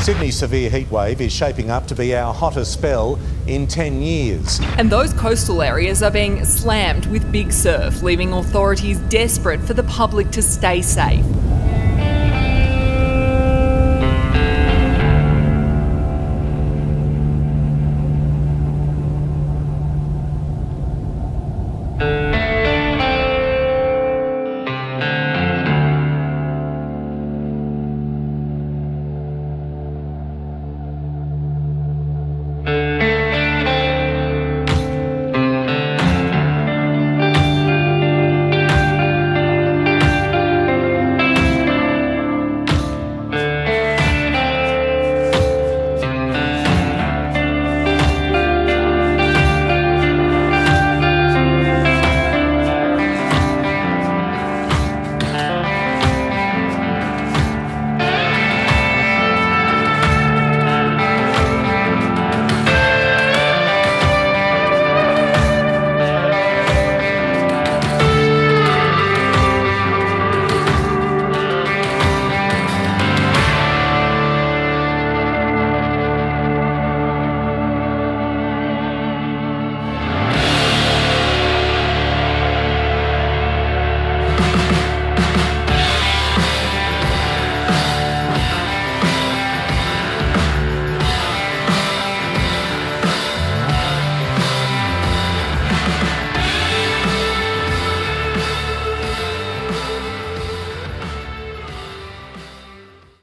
Sydney's severe heatwave is shaping up to be our hottest spell in 10 years. And those coastal areas are being slammed with big surf, leaving authorities desperate for the public to stay safe.